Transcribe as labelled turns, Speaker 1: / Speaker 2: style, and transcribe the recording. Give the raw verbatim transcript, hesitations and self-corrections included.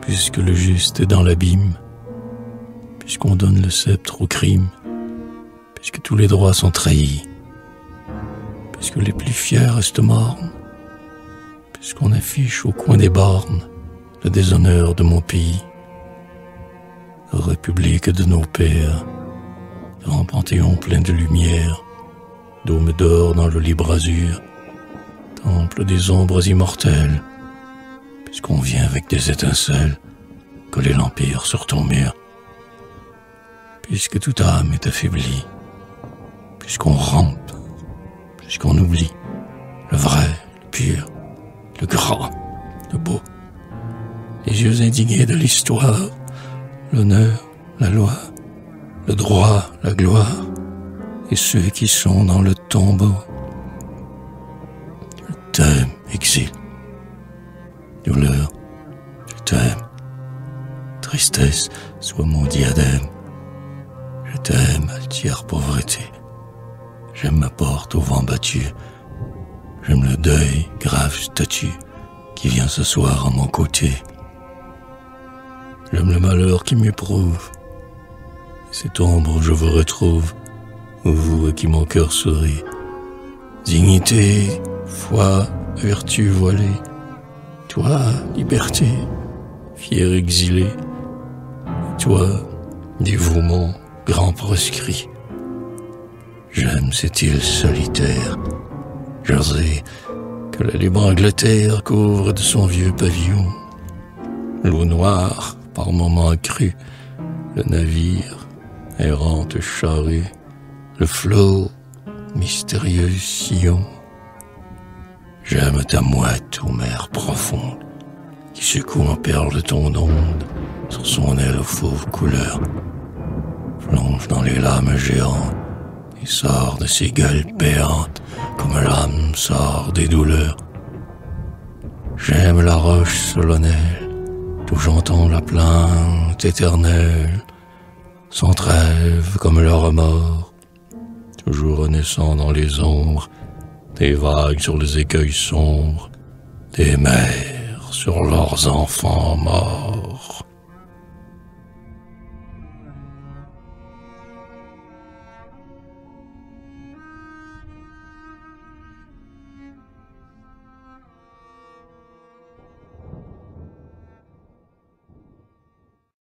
Speaker 1: puisque le juste est dans l'abîme, puisqu'on donne le sceptre au crime, puisque tous les droits sont trahis, puisque les plus fiers restent mornes, puisqu'on affiche au coin des bornes le déshonneur de mon pays, République de nos pères, grand panthéon plein de lumière, dôme d'or dans le libre azur, temple des ombres immortelles, puisqu'on vient avec des étincelles coller l'empire sur ton mur, puisque toute âme est affaiblie, puisqu'on rampe, puisqu'on oublie le vrai, le pur, le grand, le beau, les yeux indignés de l'histoire, l'honneur, la loi, le droit, la gloire, et ceux qui sont dans le tombeau. Je t'aime, exil. Douleur, je t'aime. Tristesse, sois mon diadème. Je t'aime, altière pauvreté. J'aime ma porte au vent battu. J'aime le deuil, grave statue, qui vient s'asseoir à mon côté. J'aime le malheur qui m'éprouve. Cette ombre où je vous retrouve, vous à qui mon cœur sourit. Dignité, foi, vertu voilée. Toi, liberté, fier exilé. Toi, dévouement, grand proscrit. J'aime cette île solitaire, Jersey, que la libre Angleterre couvre de son vieux pavillon. L'eau noire, par moments accrue, le navire, errante charrue, le flot, mystérieux sillon. J'aime ta moite aux mers profondes, qui secoue en perles ton onde, sur son aile fauve couleur, plonge dans les lames géantes, et sort de ses gueules béantes, comme l'âme sort des douleurs. J'aime la roche solennelle, d'où j'entends la plainte éternelle, sans trêve comme le remords, toujours renaissant dans les ombres, des vagues sur les écueils sombres, des mères sur leurs enfants morts.